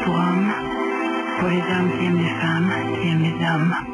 pour hommes, pour les hommes qui aiment les femmes, qui aiment les hommes.